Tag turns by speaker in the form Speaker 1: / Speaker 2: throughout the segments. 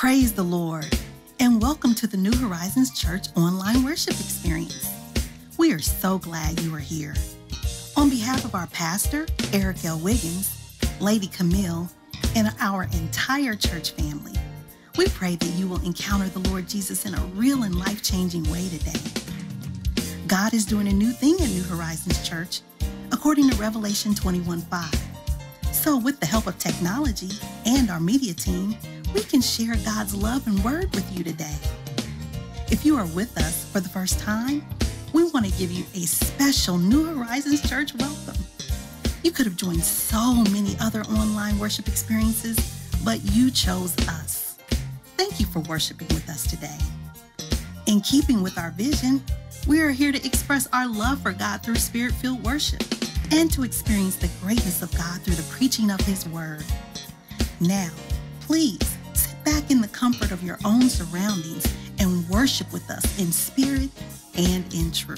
Speaker 1: Praise the Lord, and welcome to the New Horizons Church online worship experience. We are so glad you are here. On behalf of our pastor, Eric L. Wiggins, Lady Camille, and our entire church family, we pray that you will encounter the Lord Jesus in a real and life-changing way today. God is doing a new thing in New Horizons Church, according to Revelation 21:5. So with the help of technology and our media team, we can share God's love and word with you today. If you are with us for the first time, we want to give you a special New Horizons Church welcome. You could have joined so many other online worship experiences, but you chose us. Thank you for worshiping with us today. In keeping with our vision, we are here to express our love for God through Spirit-filled worship and to experience the greatness of God through the preaching of His Word. Now, please sit back in the comfort of your own surroundings and worship with us in spirit and in truth.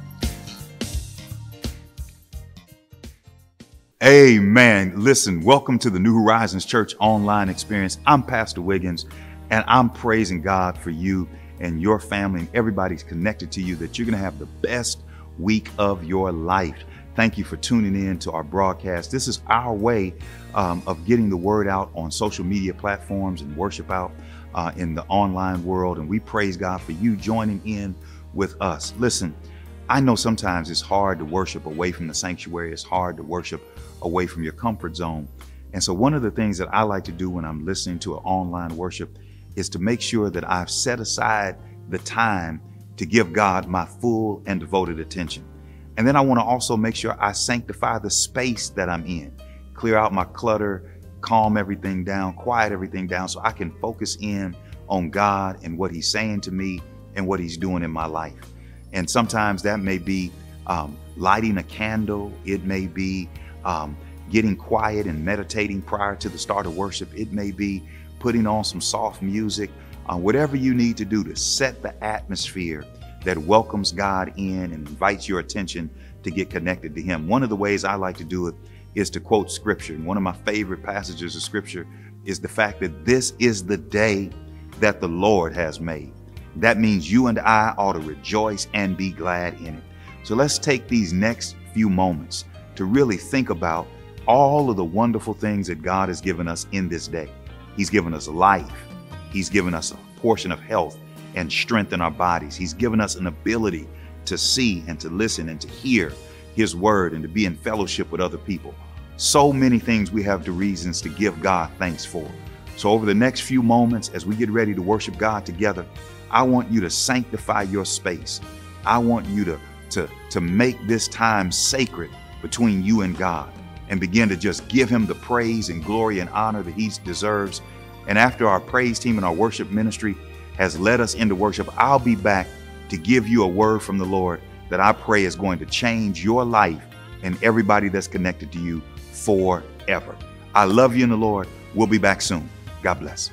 Speaker 2: Amen. Listen, welcome to the New Horizons Church online experience. I'm Pastor Wiggins, and I'm praising God for you and your family and everybody's connected to you, that you're going to have the best week of your life. Thank you for tuning in to our broadcast. This is our way of getting the word out on social media platforms and worship out in the online world. And we praise God for you joining in with us. Listen, I know sometimes it's hard to worship away from the sanctuary. It's hard to worship away from your comfort zone. And so one of the things that I like to do when I'm listening to an online worship is to make sure that I've set aside the time to give God my full and devoted attention. And then I want to also make sure I sanctify the space that I'm in, clear out my clutter, calm everything down, quiet everything down, so I can focus in on God and what He's saying to me and what He's doing in my life. And sometimes that may be lighting a candle. It may be getting quiet and meditating prior to the start of worship. It may be putting on some soft music, whatever you need to do to set the atmosphere that welcomes God in and invites your attention to get connected to Him. One of the ways I like to do it is to quote scripture. And one of my favorite passages of scripture is the fact that this is the day that the Lord has made. That means you and I ought to rejoice and be glad in it. So let's take these next few moments to really think about all of the wonderful things that God has given us in this day. He's given us life. He's given us a portion of health and strength in our bodies. He's given us an ability to see and to listen and to hear His word and to be in fellowship with other people. So many things we have the reasons to give God thanks for. So over the next few moments, as we get ready to worship God together, I want you to sanctify your space. I want you to make this time sacred between you and God and begin to just give Him the praise and glory and honor that He deserves. And after our praise team and our worship ministry has led us into worship, I'll be back to give you a word from the Lord that I pray is going to change your life and everybody that's connected to you forever. I love you in the Lord. We'll be back soon. God bless.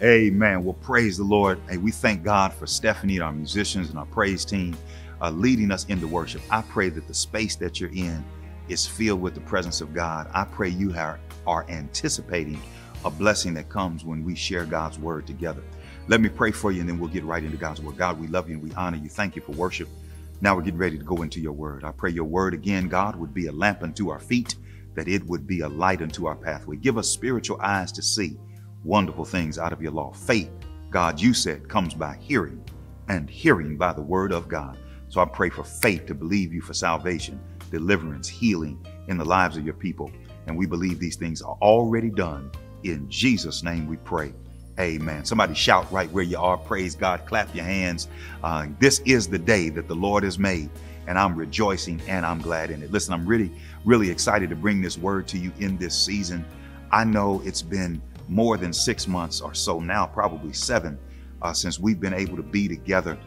Speaker 2: Amen. Well, praise the Lord. Hey, we thank God for Stephanie and our musicians and our praise team leading us into worship. I pray that the space that you're in is filled with the presence of God. I pray you are anticipating a blessing that comes when we share God's word together. Let me pray for you, and then we'll get right into God's word. God, we love you and we honor you. Thank you for worship. Now we're getting ready to go into your word. I pray your word again, God, would be a lamp unto our feet, that it would be a light unto our pathway. Give us spiritual eyes to see wonderful things out of your law. Faith, God, you said, comes by hearing, and hearing by the word of God. So I pray for faith to believe you for salvation, deliverance, healing in the lives of your people. And we believe these things are already done. In Jesus' name we pray. Amen. Somebody shout right where you are. Praise God. Clap your hands. This is the day that the Lord has made, and I'm rejoicing and I'm glad in it. Listen, I'm really excited to bring this word to you in this season. I know it's been more than 6 months or so now, probably 7, since we've been able to be together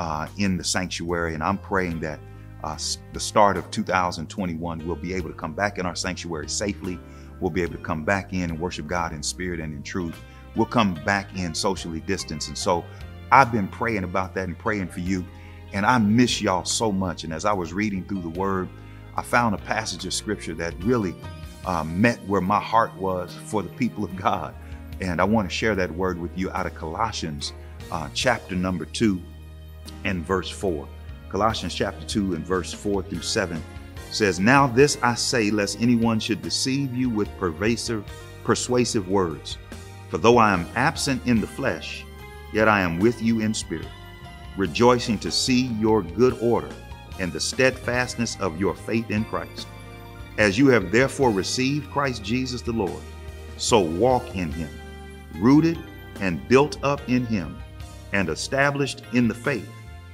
Speaker 2: in the sanctuary. And I'm praying that the start of 2021, we'll be able to come back in our sanctuary safely. We'll be able to come back in and worship God in spirit and in truth. We'll come back in socially distanced. And so I've been praying about that and praying for you. And I miss y'all so much. And as I was reading through the word, I found a passage of scripture that really met where my heart was for the people of God. And I want to share that word with you out of Colossians chapter number 2 and verse 4. Colossians chapter 2 and verse 4 through 7 says, "Now this I say, lest anyone should deceive you with persuasive words. For though I am absent in the flesh, yet I am with you in spirit, rejoicing to see your good order and the steadfastness of your faith in Christ. As you have therefore received Christ Jesus the Lord, so walk in him, rooted and built up in him, and established in the faith,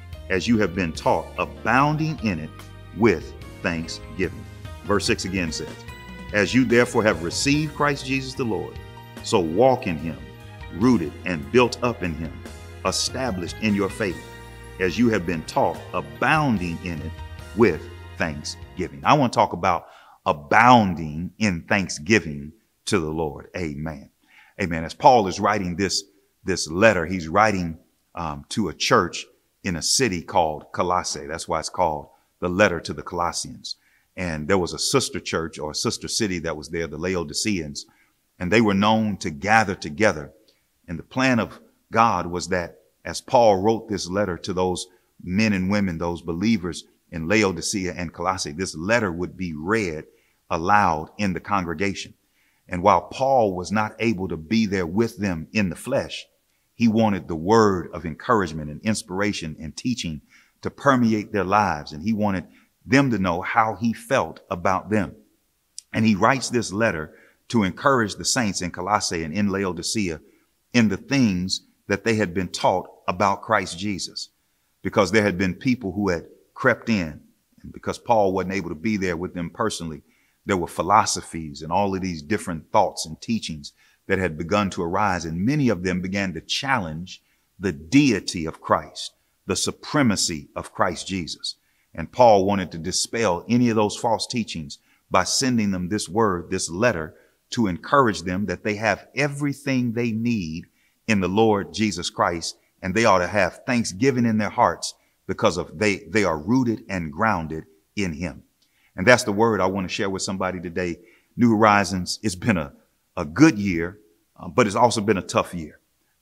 Speaker 2: as you have been taught, abounding in it with thanksgiving." Verse 6 again says, "As you therefore have received Christ Jesus the Lord, so walk in him, rooted and built up in him, established in your faith, as you have been taught, abounding in it with thanksgiving." I want to talk about abounding in thanksgiving to the Lord. Amen. Amen. As Paul is writing this letter, he's writing to a church in a city called Colossae. That's why it's called the letter to the Colossians. And there was a sister church or a sister city that was there, the Laodiceans, and they were known to gather together. And the plan of God was that as Paul wrote this letter to those men and women, those believers in Laodicea and Colossae, this letter would be read aloud in the congregation. And while Paul was not able to be there with them in the flesh, he wanted the word of encouragement and inspiration and teaching to permeate their lives. And he wanted them to know how he felt about them. And he writes this letter to encourage the saints in Colossae and in Laodicea in the things that they had been taught about Christ Jesus, because there had been people who had crept in, and because Paul wasn't able to be there with them personally, there were philosophies and all of these different thoughts and teachings that had begun to arise. And many of them began to challenge the deity of Christ, the supremacy of Christ Jesus. And Paul wanted to dispel any of those false teachings by sending them this word, this letter, to encourage them that they have everything they need in the Lord Jesus Christ, and they ought to have thanksgiving in their hearts because of they are rooted and grounded in him. And that's the word I want to share with somebody today. New Horizons, it's been a good year, but it's also been a tough year.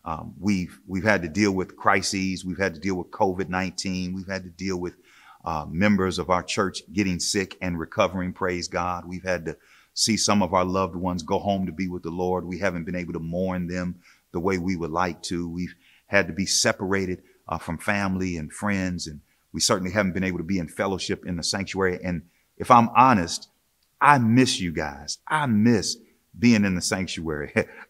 Speaker 2: We've had to deal with crises. We've had to deal with COVID-19. We've had to deal with members of our church getting sick and recovering. Praise God. We've had to see some of our loved ones go home to be with the Lord. We haven't been able to mourn them the way we would like to. We've had to be separated from family and friends, and we certainly haven't been able to be in fellowship in the sanctuary. And if I'm honest, I miss you guys. I miss being in the sanctuary.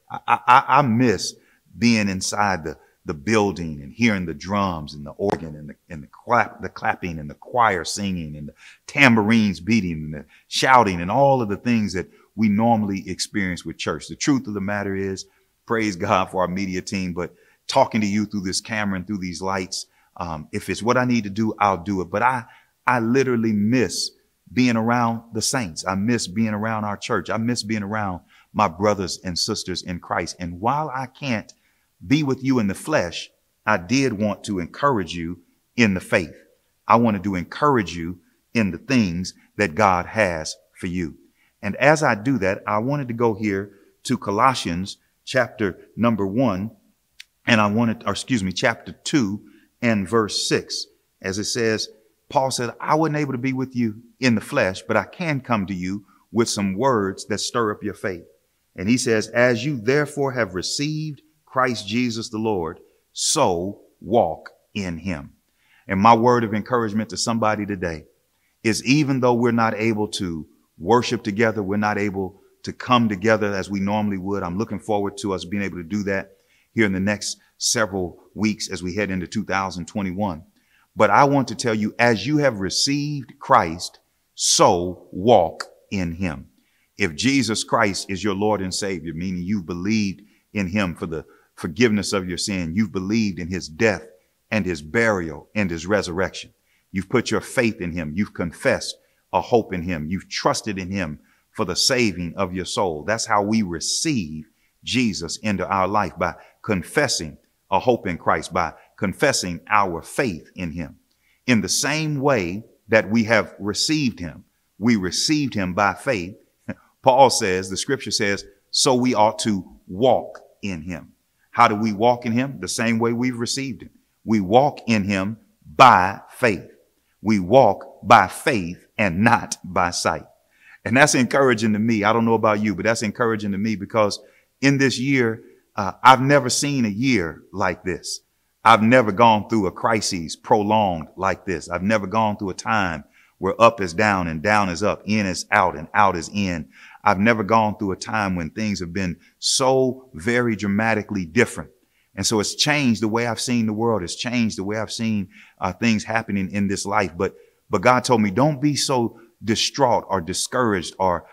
Speaker 2: I miss being inside the building and hearing the drums and the organ and the clapping and the choir singing and the tambourines beating and the shouting and all of the things that we normally experience with church. The truth of the matter is, praise God for our media team, but talking to you through this camera and through these lights, if it's what I need to do, I'll do it. But I literally miss being around the saints. I miss being around our church. I miss being around my brothers and sisters in Christ. And while I can't be with you in the flesh, I did want to encourage you in the faith. I wanted to encourage you in the things that God has for you. And as I do that, I wanted to go here to Colossians chapter number 1, and chapter 2 and verse 6. As it says, Paul said, I wasn't able to be with you in the flesh, but I can come to you with some words that stir up your faith. And he says, as you therefore have received Christ Jesus the Lord, so walk in him. And my word of encouragement to somebody today is, even though we're not able to worship together, we're not able to come together as we normally would. I'm looking forward to us being able to do that here in the next several weeks as we head into 2021. But I want to tell you, as you have received Christ, so walk in him. If Jesus Christ is your Lord and Savior, meaning you've believed in him for the forgiveness of your sin, you've believed in his death and his burial and his resurrection, you've put your faith in him, you've confessed a hope in him, you've trusted in him for the saving of your soul. That's how we receive Jesus into our life, by confessing a hope in Christ, by confessing our faith in him. In the same way that we have received him, we received him by faith. Paul says, the scripture says, so we ought to walk in him. How do we walk in him? The same way we've received him. We walk in him by faith. We walk by faith and not by sight. And that's encouraging to me. I don't know about you, but that's encouraging to me, because in this year, I've never seen a year like this. I've never gone through a crisis prolonged like this. I've never gone through a time where up is down and down is up, in is out and out is in. I've never gone through a time when things have been so very dramatically different. And so it's changed the way I've seen the world. It's changed the way I've seen things happening in this life. But God told me, don't be so distraught or discouraged or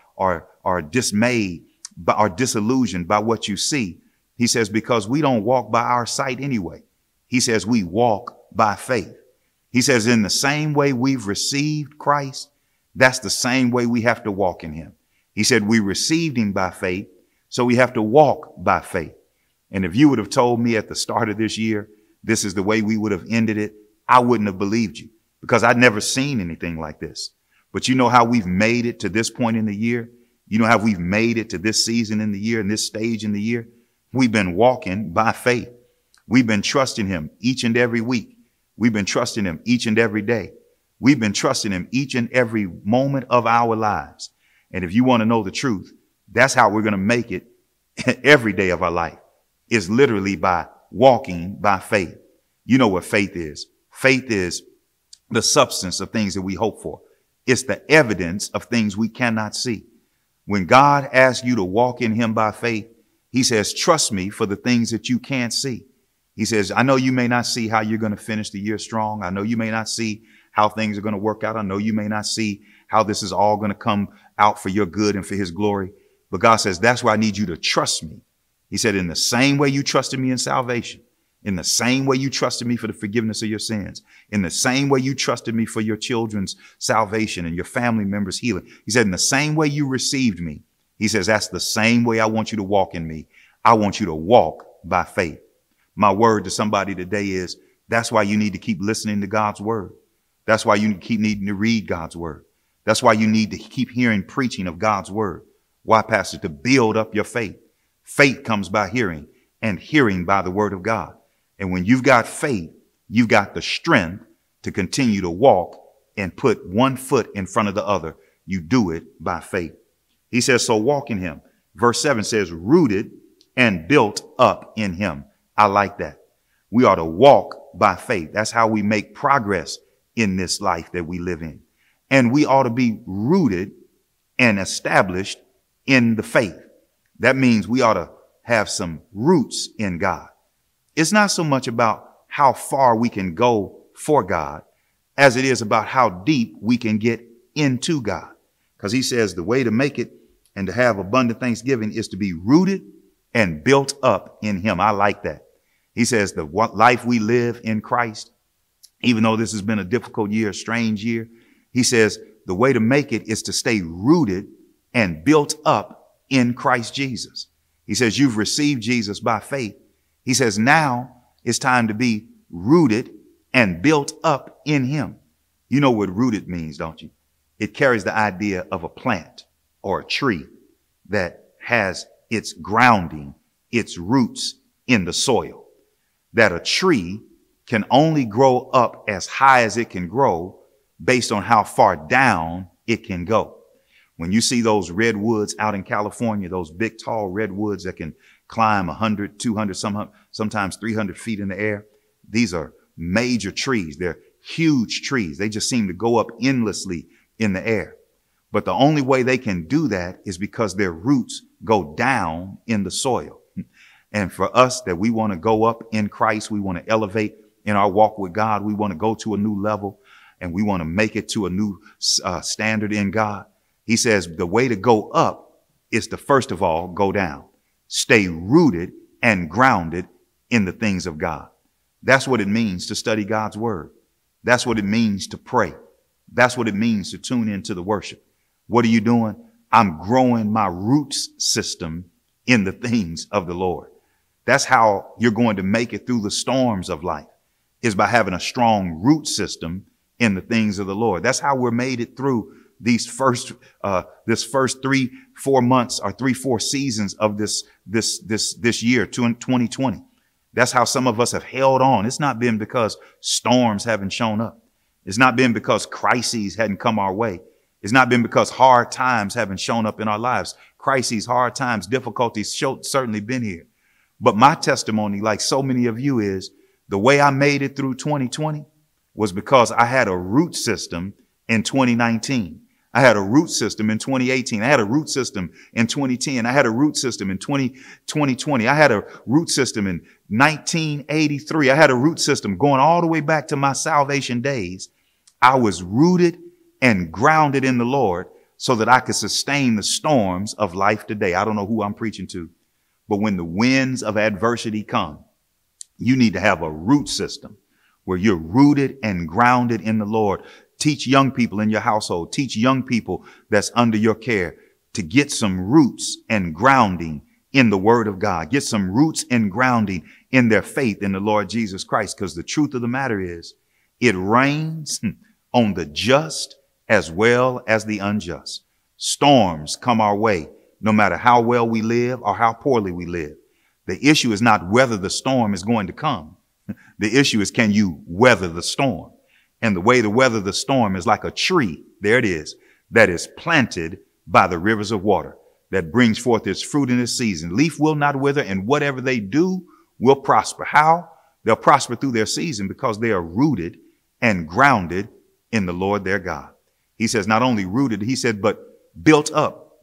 Speaker 2: dismayed or disillusioned by what you see. He says, because we don't walk by our sight anyway. He says we walk by faith. He says, in the same way we've received Christ, that's the same way we have to walk in him. He said we received him by faith, so we have to walk by faith. And if you would have told me at the start of this year, this is the way we would have ended it, I wouldn't have believed you, because I'd never seen anything like this. But you know how we've made it to this point in the year? You know how we've made it to this season in the year and this stage in the year? We've been walking by faith. We've been trusting him each and every week. We've been trusting him each and every day. We've been trusting him each and every moment of our lives. And if you want to know the truth, that's how we're going to make it every day of our life, is literally by walking by faith. You know what faith is. Faith is the substance of things that we hope for. It's the evidence of things we cannot see. When God asks you to walk in him by faith, he says, trust me for the things that you can't see. He says, I know you may not see how you're going to finish the year strong. I know you may not see how things are going to work out. I know you may not see how this is all going to come out for your good and for his glory. But God says, that's why I need you to trust me. He said, in the same way you trusted me in salvation, in the same way you trusted me for the forgiveness of your sins, in the same way you trusted me for your children's salvation and your family members' healing. He said, in the same way you received me, he says, that's the same way I want you to walk in me. I want you to walk by faith. My word to somebody today is, that's why you need to keep listening to God's word. That's why you keep needing to read God's word. That's why you need to keep hearing preaching of God's word. Why, Pastor? To build up your faith. Faith comes by hearing, and hearing by the word of God. And when you've got faith, you've got the strength to continue to walk and put one foot in front of the other. You do it by faith. He says, so walk in him. Verse 7 says, rooted and built up in him. I like that. We ought to walk by faith. That's how we make progress in this life that we live in. And we ought to be rooted and established in the faith. That means we ought to have some roots in God. It's not so much about how far we can go for God as it is about how deep we can get into God. Because he says the way to make it and to have abundant thanksgiving is to be rooted and built up in him. I like that. He says the life we live in Christ, even though this has been a difficult year, a strange year, he says the way to make it is to stay rooted and built up in Christ Jesus. He says you've received Jesus by faith. He says, now it's time to be rooted and built up in him. You know what rooted means, don't you? It carries the idea of a plant or a tree that has its grounding, its roots in the soil. That a tree can only grow up as high as it can grow based on how far down it can go. When you see those redwoods out in California, those big, tall redwoods that can climb 100, 200, sometimes 300 feet in the air, these are major trees. They're huge trees. They just seem to go up endlessly in the air. But the only way they can do that is because their roots go down in the soil. And for us that we want to go up in Christ, we want to elevate in our walk with God. We want to go to a new level and we want to make it to a new standard in God. He says the way to go up is to first of all go down, stay rooted and grounded in the things of God. That's what it means to study God's word. That's what it means to pray. That's what it means to tune into the worship. What are you doing? I'm growing my roots system in the things of the Lord. That's how you're going to make it through the storms of life, is by having a strong root system in the things of the Lord. That's how we're made it through this first 3-4 months or 3-4 seasons of this year, 2020. That's how some of us have held on. It's not been because storms haven't shown up. It's not been because crises hadn't come our way. It's not been because hard times haven't shown up in our lives. Crises, hard times, difficulties certainly been here. But my testimony, like so many of you, is the way I made it through 2020 was because I had a root system in 2019. I had a root system in 2018. I had a root system in 2010. I had a root system in 2020. I had a root system in 1983. I had a root system going all the way back to my salvation days. I was rooted and grounded in the Lord so that I could sustain the storms of life today. I don't know who I'm preaching to, but when the winds of adversity come, you need to have a root system where you're rooted and grounded in the Lord. Teach young people in your household, teach young people that's under your care to get some roots and grounding in the word of God. Get some roots and grounding in their faith in the Lord Jesus Christ. Because the truth of the matter is it rains on the just as well as the unjust. Storms come our way, no matter how well we live or how poorly we live. The issue is not whether the storm is going to come. The issue is, can you weather the storm? And the way to weather the storm is like a tree. There it is. That is planted by the rivers of water that brings forth its fruit in its season. Leaf will not wither, and whatever they do will prosper. How? They'll prosper through their season because they are rooted and grounded in the Lord their God. He says not only rooted, he said, but built up.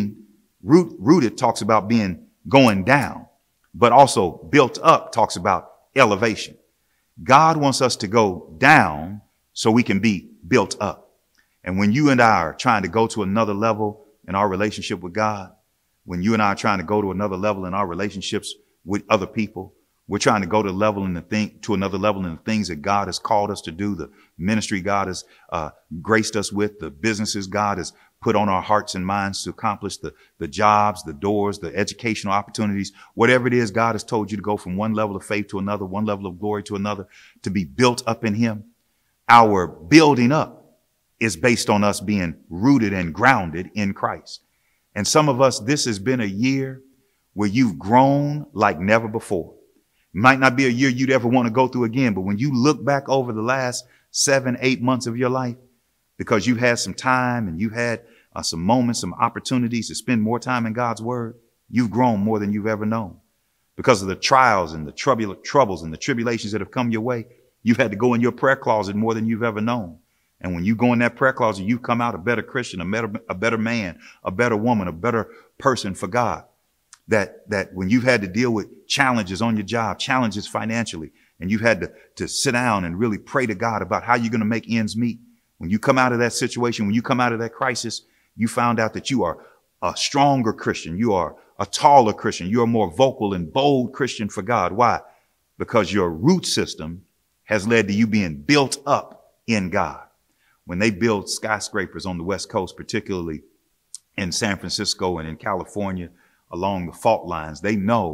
Speaker 2: Rooted talks about going down, but also built up talks about elevation. God wants us to go down so we can be built up. And when you and I are trying to go to another level in our relationship with God, when you and I are trying to go to another level in our relationships with other people, we're trying to go to another level in the things that God has called us to do, the ministry God has graced us with, the businesses God has put on our hearts and minds to accomplish, the jobs, the doors, the educational opportunities, whatever it is God has told you to go from one level of faith to another, one level of glory to another, to be built up in him. Our building up is based on us being rooted and grounded in Christ. And some of us, this has been a year where you've grown like never before. It might not be a year you'd ever want to go through again, but when you look back over the last 7-8 months of your life, because you've had some time and you've had some moments, some opportunities to spend more time in God's word, you've grown more than you've ever known. Because of the trials and the troubles and the tribulations that have come your way, you've had to go in your prayer closet more than you've ever known. And when you go in that prayer closet, you come out a better Christian, a better man, a better woman, a better person for God. That when you've had to deal with challenges on your job, challenges financially, and you've had to sit down and really pray to God about how you're going to make ends meet. When you come out of that situation, when you come out of that crisis, you found out that you are a stronger Christian. You are a taller Christian. You're a more vocal and bold Christian for God. Why? Because your root system has led to you being built up in God. When they build skyscrapers on the West Coast, particularly in San Francisco and in California, along the fault lines, they know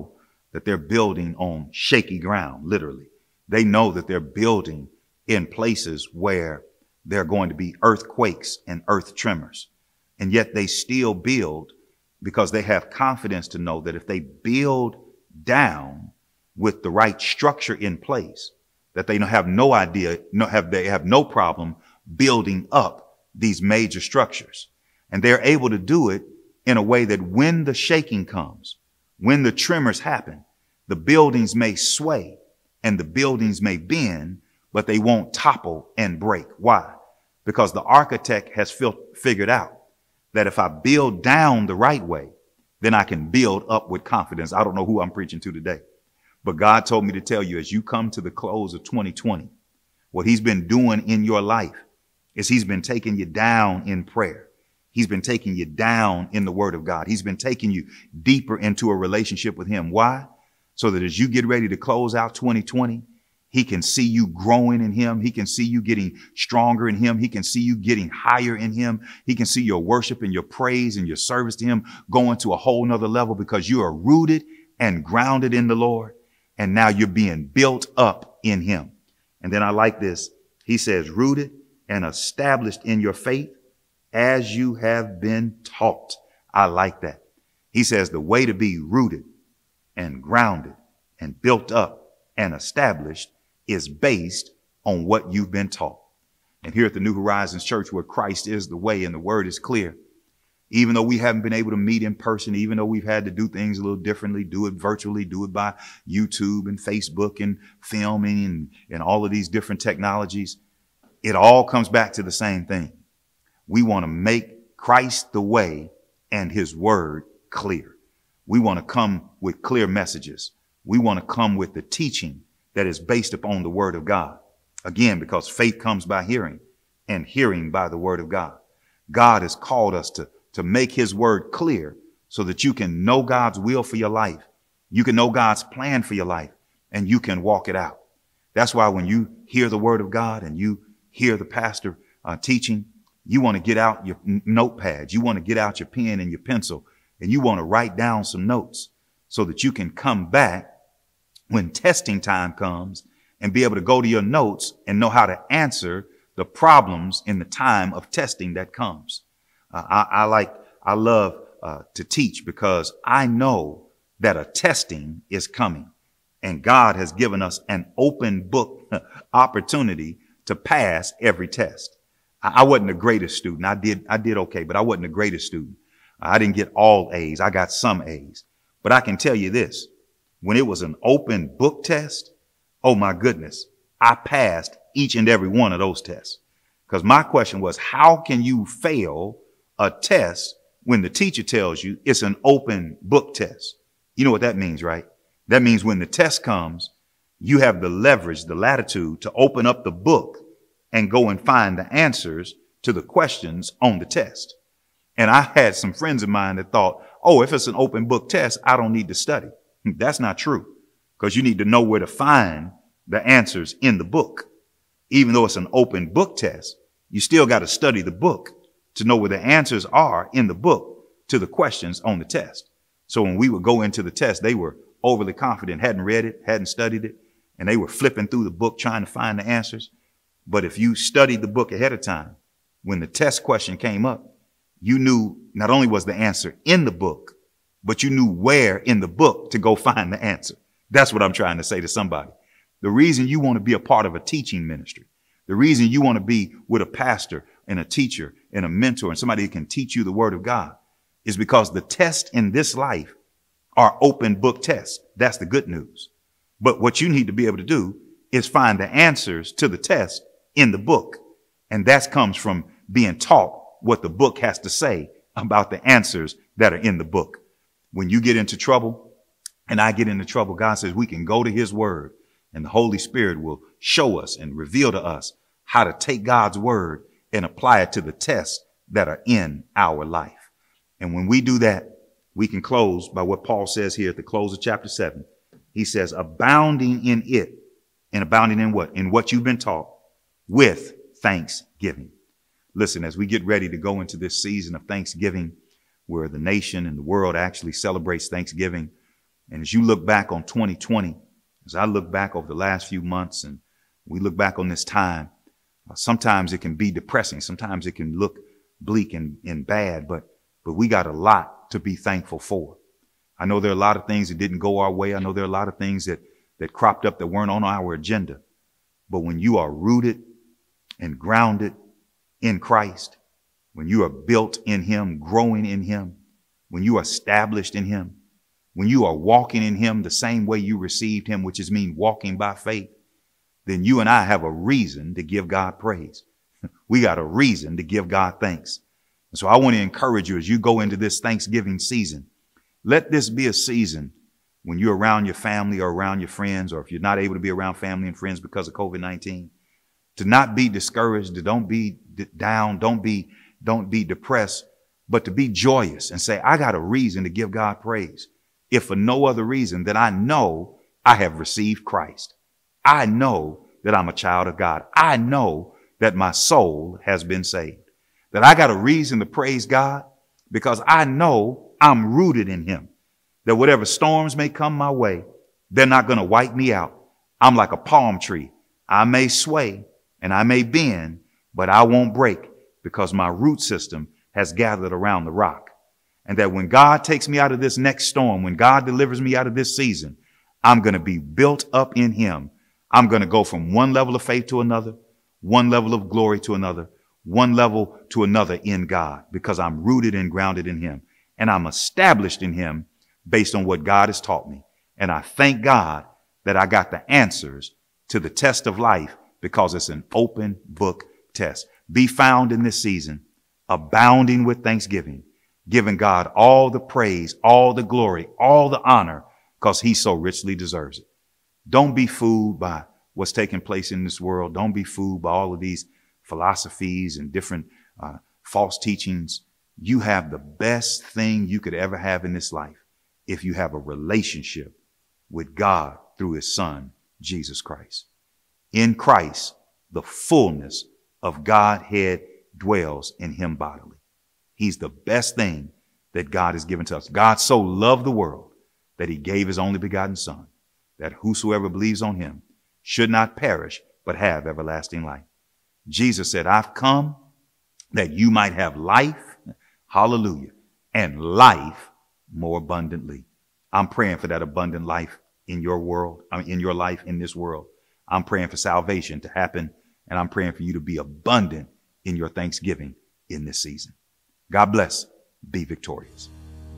Speaker 2: that they're building on shaky ground, literally. They know that they're building in places where there are going to be earthquakes and earth tremors. And yet they still build because they have confidence to know that if they build down with the right structure in place, that they have no idea, they have no problem building up these major structures. And they're able to do it in a way that when the shaking comes, when the tremors happen, the buildings may sway and the buildings may bend, but they won't topple and break. Why? Because the architect has figured out that if I build down the right way, then I can build up with confidence. I don't know who I'm preaching to today, but God told me to tell you, as you come to the close of 2020, what he's been doing in your life is he's been taking you down in prayer. He's been taking you down in the word of God. He's been taking you deeper into a relationship with him. Why? So that as you get ready to close out 2020, he can see you growing in him. He can see you getting stronger in him. He can see you getting higher in him. He can see your worship and your praise and your service to him going to a whole nother level because you are rooted and grounded in the Lord. And now you're being built up in him. And then I like this. He says, rooted and established in your faith as you have been taught. I like that. He says the way to be rooted and grounded and built up and established is based on what you've been taught. And here at the New Horizons Church, where Christ is the way and the word is clear, even though we haven't been able to meet in person, even though we've had to do things a little differently, do it virtually, do it by YouTube and Facebook and filming and all of these different technologies, it all comes back to the same thing. We want to make Christ the way and his word clear. We want to come with clear messages. We want to come with the teaching that is based upon the word of God. Again, because faith comes by hearing and hearing by the word of God. God has called us to make his word clear so that you can know God's will for your life. You can know God's plan for your life and you can walk it out. That's why when you hear the word of God and you hear the pastor teaching, you want to get out your notepads. You want to get out your pen and your pencil and you want to write down some notes so that you can come back when testing time comes and be able to go to your notes and know how to answer the problems in the time of testing that comes. I love to teach because I know that a testing is coming and God has given us an open book opportunity to pass every test. I wasn't the greatest student. I did okay, but I wasn't the greatest student. I didn't get all A's. I got some A's, but I can tell you this. When it was an open book test, oh my goodness, I passed each and every one of those tests. Because my question was, how can you fail a test when the teacher tells you it's an open book test? You know what that means, right? That means when the test comes, you have the leverage, the latitude to open up the book and go and find the answers to the questions on the test. And I had some friends of mine that thought, oh, if it's an open book test, I don't need to study. That's not true, because you need to know where to find the answers in the book. Even though it's an open book test, you still got to study the book to know where the answers are in the book to the questions on the test. So when we would go into the test, they were overly confident, hadn't read it, hadn't studied it, and they were flipping through the book trying to find the answers. But if you studied the book ahead of time, when the test question came up, you knew not only was the answer in the book, but you knew where in the book to go find the answer. That's what I'm trying to say to somebody. The reason you want to be a part of a teaching ministry, the reason you want to be with a pastor and a teacher and a mentor and somebody who can teach you the word of God is because the tests in this life are open book tests. That's the good news. But what you need to be able to do is find the answers to the test in the book. And that comes from being taught what the book has to say about the answers that are in the book. When you get into trouble and I get into trouble, God says we can go to his word and the Holy Spirit will show us and reveal to us how to take God's word and apply it to the tests that are in our life. And when we do that, we can close by what Paul says here at the close of chapter 7. He says, abounding in it. And abounding in what? In what you've been taught with thanksgiving. Listen, as we get ready to go into this season of Thanksgiving, where the nation and the world actually celebrates Thanksgiving, And as you look back on 2020, as I look back over the last few months and we look back on this time, sometimes it can be depressing. Sometimes it can look bleak and bad, but we got a lot to be thankful for. I know there are a lot of things that didn't go our way. I know there are a lot of things that cropped up that weren't on our agenda. But when you are rooted and grounded in Christ, when you are built in him, growing in him, when you are established in him, when you are walking in him the same way you received him, which is mean walking by faith, then you and I have a reason to give God praise. We got a reason to give God thanks. And so I want to encourage you as you go into this Thanksgiving season, let this be a season when you're around your family or around your friends, or if you're not able to be around family and friends because of COVID-19, to not be discouraged, to don't be down, don't be depressed, but to be joyous and say, I got a reason to give God praise. If for no other reason than I know I have received Christ. I know that I'm a child of God. I know that my soul has been saved. That I got a reason to praise God because I know I'm rooted in him. That whatever storms may come my way, they're not going to wipe me out. I'm like a palm tree. I may sway and I may bend, but I won't break because my root system has gathered around the rock. And that when God takes me out of this next storm, when God delivers me out of this season, I'm going to be built up in him. I'm going to go from one level of faith to another, one level of glory to another, one level to another in God, because I'm rooted and grounded in him. And I'm established in him based on what God has taught me. And I thank God that I got the answers to the test of life because it's an open book test. Be found in this season, abounding with thanksgiving, giving God all the praise, all the glory, all the honor, because he so richly deserves it. Don't be fooled by what's taking place in this world. Don't be fooled by all of these philosophies and different false teachings. You have the best thing you could ever have in this life if you have a relationship with God through his son, Jesus Christ. In Christ, the fullness of Godhead dwells in him bodily. He's the best thing that God has given to us. God so loved the world that he gave his only begotten son, that whosoever believes on him should not perish, but have everlasting life. Jesus said, I've come that you might have life, hallelujah, and life more abundantly. I'm praying for that abundant life in your world, in your life, in this world. I'm praying for salvation to happen, and I'm praying for you to be abundant in your thanksgiving in this season. God bless. Be victorious.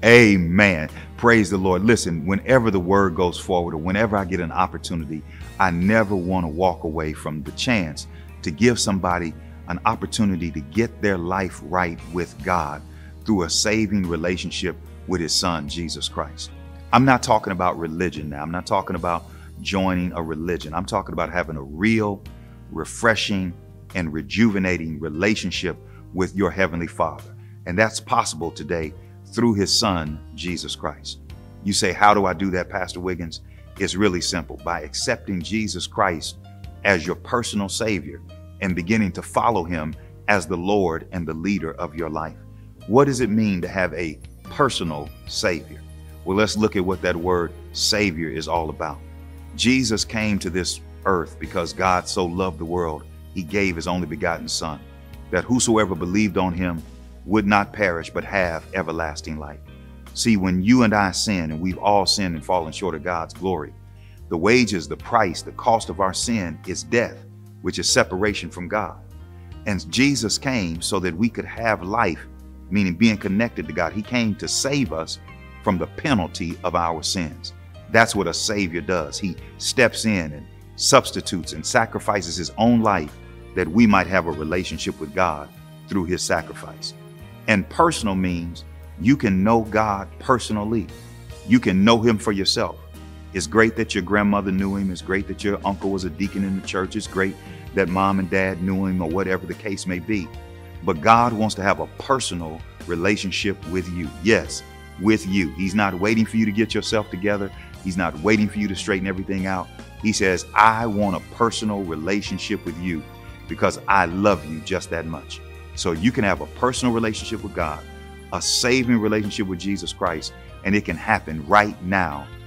Speaker 2: Amen. Praise the Lord. Listen, whenever the word goes forward or whenever I get an opportunity, I never want to walk away from the chance to give somebody an opportunity to get their life right with God through a saving relationship with his son, Jesus Christ. I'm not talking about religion now. I'm not talking about joining a religion. I'm talking about having a real, refreshing, and rejuvenating relationship with your heavenly Father. And that's possible today through his son, Jesus Christ. You say, how do I do that, Pastor Wiggins? It's really simple. By accepting Jesus Christ as your personal Savior and beginning to follow him as the Lord and the leader of your life. What does it mean to have a personal Savior? Well, let's look at what that word Savior is all about. Jesus came to this earth because God so loved the world, he gave his only begotten son, that whosoever believed on him would not perish, but have everlasting life. See, when you and I sin, and we've all sinned and fallen short of God's glory, the wages, the price, the cost of our sin is death, which is separation from God. And Jesus came so that we could have life, meaning being connected to God. He came to save us from the penalty of our sins. That's what a Savior does. He steps in and substitutes and sacrifices his own life that we might have a relationship with God through his sacrifice. And personal means you can know God personally. You can know him for yourself. It's great that your grandmother knew him. It's great that your uncle was a deacon in the church. It's great that mom and dad knew him, or whatever the case may be. But God wants to have a personal relationship with you. Yes, with you. He's not waiting for you to get yourself together. He's not waiting for you to straighten everything out. He says, I want a personal relationship with you because I love you just that much. So you can have a personal relationship with God, a saving relationship with Jesus Christ, and it can happen right now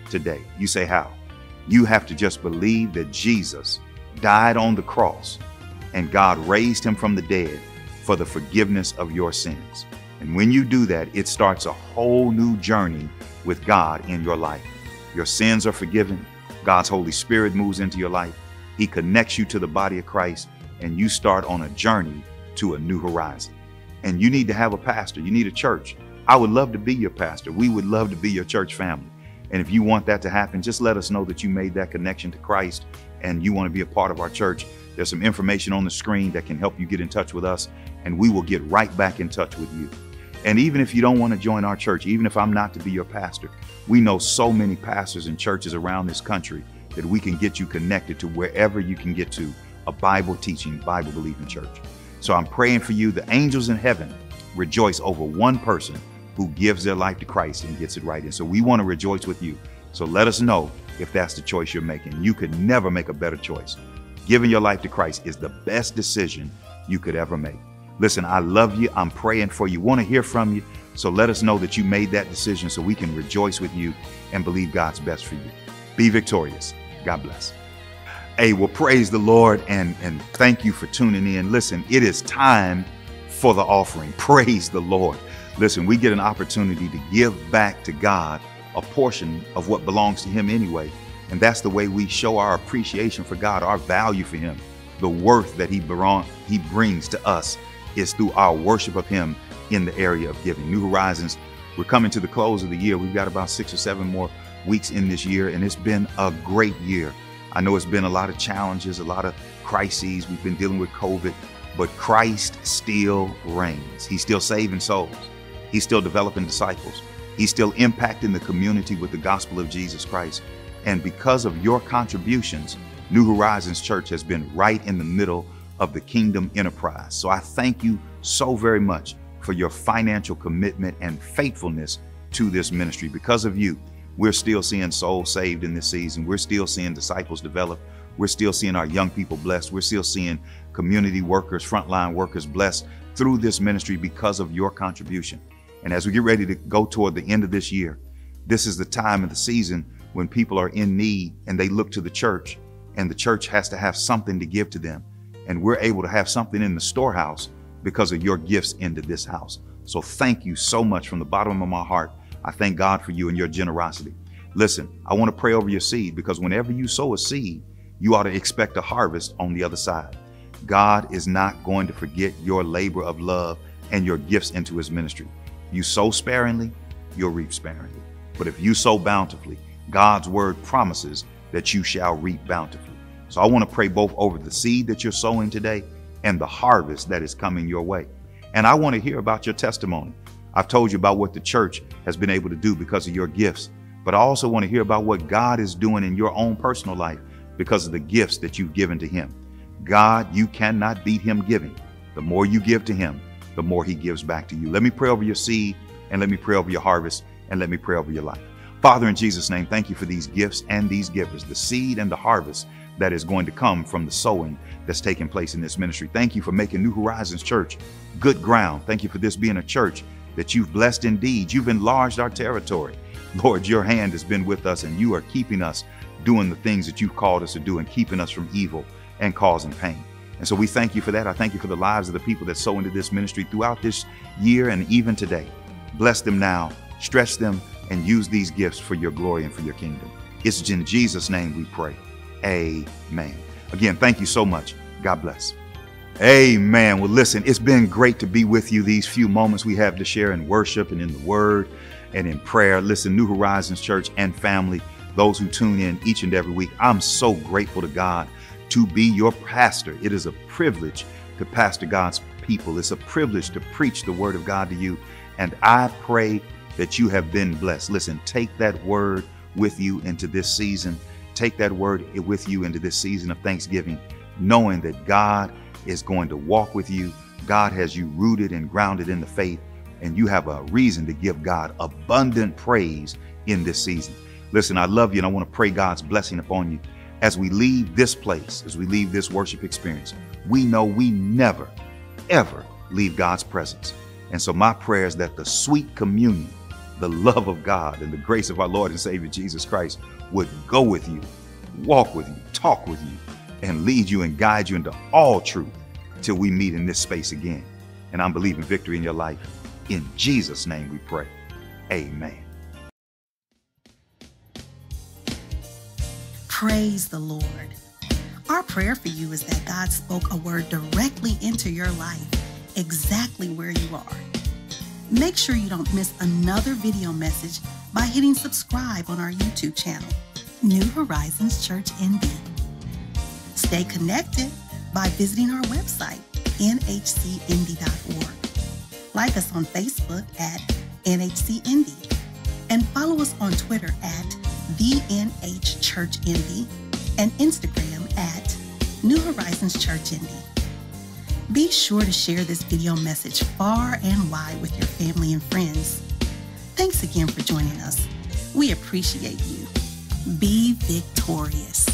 Speaker 2: today. You say, how? You have to just believe that Jesus died on the cross and God raised him from the dead for the forgiveness of your sins. And when you do that, it starts a whole new journey with God in your life. Your sins are forgiven. God's Holy Spirit moves into your life. He connects you to the body of Christ, and you start on a journey to a new horizon. And you need to have a pastor. You need a church. I would love to be your pastor. We would love to be your church family. And if you want that to happen, just let us know that you made that connection to Christ and you want to be a part of our church. There's some information on the screen that can help you get in touch with us, and we will get right back in touch with you. And even if you don't want to join our church, even if I'm not to be your pastor, we know so many pastors and churches around this country that we can get you connected to wherever you can get to a Bible teaching, Bible believing church. So I'm praying for you. The angels in heaven rejoice over one person who gives their life to Christ and gets it right. And so we want to rejoice with you. So let us know if that's the choice you're making. You could never make a better choice. Giving your life to Christ is the best decision you could ever make. Listen, I love you. I'm praying for you. Want to hear from you. So let us know that you made that decision so we can rejoice with you and believe God's best for you. Be victorious. God bless. Hey, well, praise the Lord and thank you for tuning in. Listen, it is time for the offering. Praise the Lord. Listen, we get an opportunity to give back to God a portion of what belongs to him anyway. And that's the way we show our appreciation for God, our value for him. The worth that he brings to us is through our worship of him in the area of giving. New Horizons, we're coming to the close of the year. We've got about 6 or 7 more weeks in this year, and it's been a great year. I know it's been a lot of challenges, a lot of crises. We've been dealing with COVID, but Christ still reigns. He's still saving souls. He's still developing disciples. He's still impacting the community with the gospel of Jesus Christ. And because of your contributions, New Horizons Church has been right in the middle of the kingdom enterprise. So I thank you so very much for your financial commitment and faithfulness to this ministry. Because of you, we're still seeing souls saved in this season. We're still seeing disciples develop. We're still seeing our young people blessed. We're still seeing community workers, frontline workers blessed through this ministry because of your contribution. And as we get ready to go toward the end of this year, this is the time of the season when people are in need and they look to the church, and the church has to have something to give to them. And we're able to have something in the storehouse because of your gifts into this house. So thank you so much from the bottom of my heart. I thank God for you and your generosity. Listen, I want to pray over your seed, because whenever you sow a seed, you ought to expect a harvest on the other side. God is not going to forget your labor of love and your gifts into his ministry. You sow sparingly, you'll reap sparingly. But if you sow bountifully, God's word promises that you shall reap bountifully. So I want to pray both over the seed that you're sowing today and the harvest that is coming your way. And I want to hear about your testimony. I've told you about what the church has been able to do because of your gifts, but I also want to hear about what God is doing in your own personal life because of the gifts that you've given to him. God, you cannot beat him giving. The more you give to him, the more he gives back to you. Let me pray over your seed, and let me pray over your harvest, and let me pray over your life. Father, in Jesus' name, thank you for these gifts and these givers, the seed and the harvest that is going to come from the sowing that's taking place in this ministry. Thank you for making New Horizons Church good ground. Thank you for this being a church that you've blessed indeed. You've enlarged our territory. Lord, your hand has been with us, and you are keeping us doing the things that you've called us to do and keeping us from evil and causing pain. And so we thank you for that. I thank you for the lives of the people that sow into this ministry throughout this year and even today. Bless them now, stretch them, and use these gifts for your glory and for your kingdom. It's in Jesus' name we pray. Amen. Again, thank you so much. God bless. Amen. Well, listen, it's been great to be with you these few moments we have to share in worship and in the word and in prayer. Listen, New Horizons Church and family, those who tune in each and every week, I'm so grateful to God to be your pastor. It is a privilege to pastor God's people. It's a privilege to preach the word of God to you. And I pray that you have been blessed. Listen, take that word with you into this season. Take that word with you into this season of Thanksgiving, knowing that God is going to walk with you. God has you rooted and grounded in the faith, and you have a reason to give God abundant praise in this season. Listen, I love you, and I want to pray God's blessing upon you as we leave this place, as we leave this worship experience. We know we never, ever leave God's presence. And so my prayer is that the sweet communion the love of God and the grace of our Lord and Savior Jesus Christ would go with you, walk with you, talk with you, and lead you and guide you into all truth till we meet in this space again. And I'm believing victory in your life. In Jesus' name we pray. Amen.
Speaker 1: Praise the Lord. Our prayer for you is that God spoke a word directly into your life, exactly where you are. Make sure you don't miss another video message by hitting subscribe on our YouTube channel, New Horizons Church NB. Stay connected by visiting our website, nhcindy.org. Like us on Facebook at NHC Indy, and follow us on Twitter at the NH Church Indy and Instagram at New Horizons Church Indy. Be sure to share this video message far and wide with your family and friends. Thanks again for joining us. We appreciate you. Be victorious.